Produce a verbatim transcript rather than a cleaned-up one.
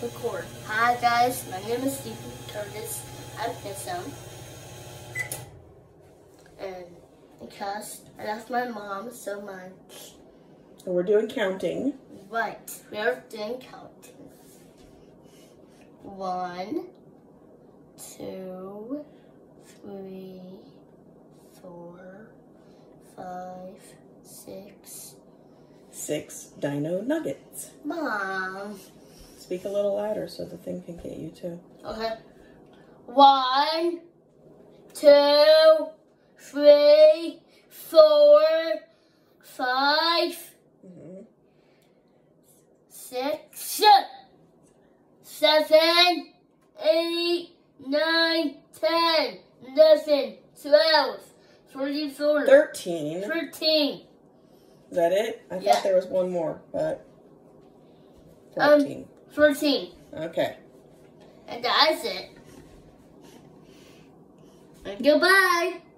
Record. Hi guys, my name is Stephen Curtis. I'm Pissum. And because I love my mom so much. And we're doing counting. Right, we're doing counting. One, two, three, four, five, six. Six dino nuggets. Mom. Speak a little louder so the thing can get you too. Okay. One, two, three, four, five, Mm-hmm. six, seven, eight, nine, ten, eleven, twelve, thirteen, Thirteen. thirteen. Is that it? I Yeah. thought there was one more, but fourteen. Um, fourteen. Okay. And that's it. And goodbye.